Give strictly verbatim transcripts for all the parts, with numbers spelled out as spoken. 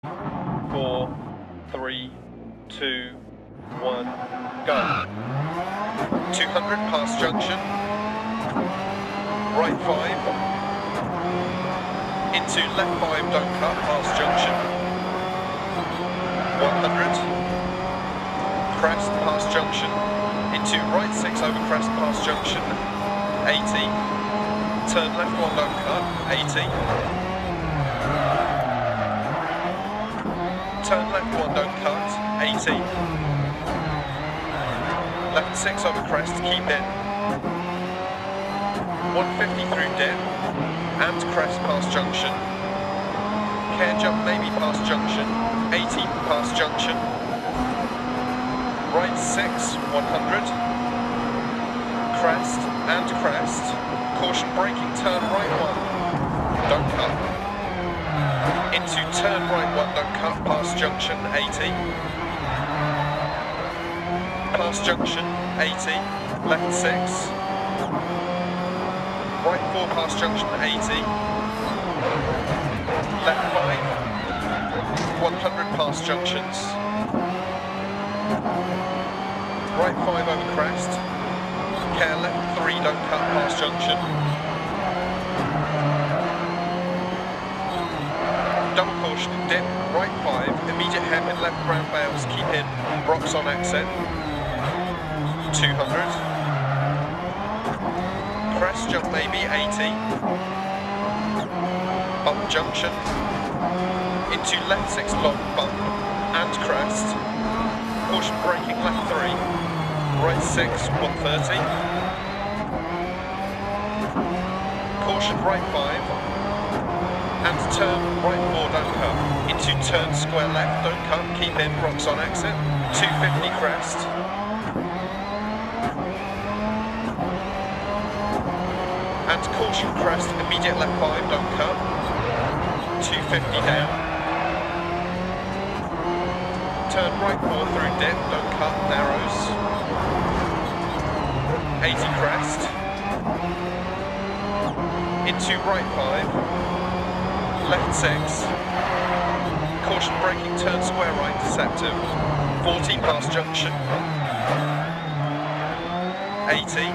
four, three, two, one, go. two hundred past junction, right five, into left five, don't cut, past junction, one hundred, crest, past junction, into right six, over crest, past junction, eighty, turn left one, don't cut, eighty, turn left one, don't cut, eighty, left six over crest, keep in, one fifty through dip, and crest past junction, care jump maybe past junction, eighty past junction, right six, one hundred, crest and crest, caution braking, turn right one, don't cut, into turn right one, don't cut, past junction, eighty, past junction, eighty, left six, right four past junction, eighty, left five, one hundred past junctions, right five over crest, care left three, don't cut, past junction, double caution, dip, right five, immediate hairpin left round bales, keep in, rocks on exit, two hundred, crest jump maybe, eighty, bump junction, into left six long bump, and crest, caution braking left three, right six, one thirty, caution right five, and turn right four, don't cut, into turn square left, don't cut, keep in, rocks on exit, two fifty crest, and caution crest, immediate left five, don't cut, two fifty down, turn right four through dip, don't cut, narrows, eighty crest, into right five, left six, caution braking, turn square right, deceptive, forty past junction, eighty,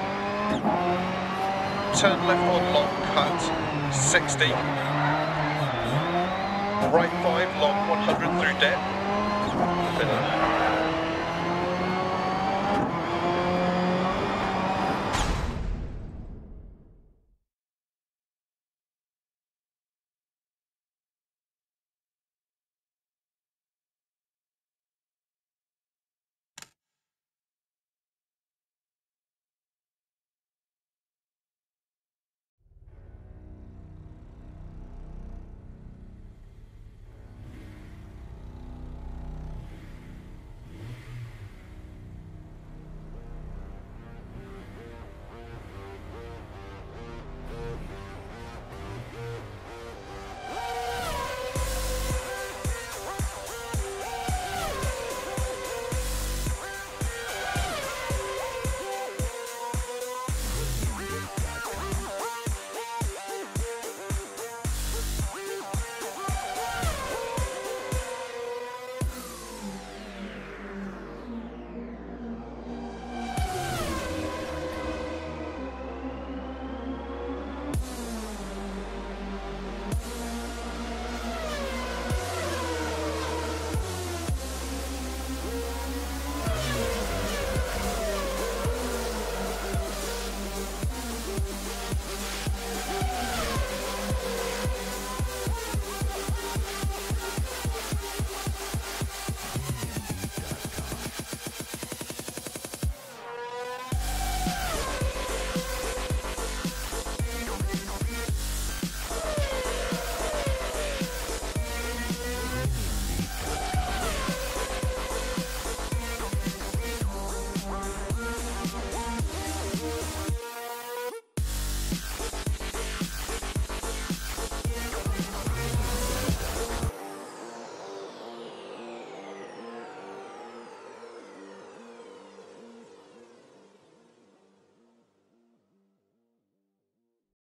turn left on long, cut, sixty, right five long, one hundred through dip, finish.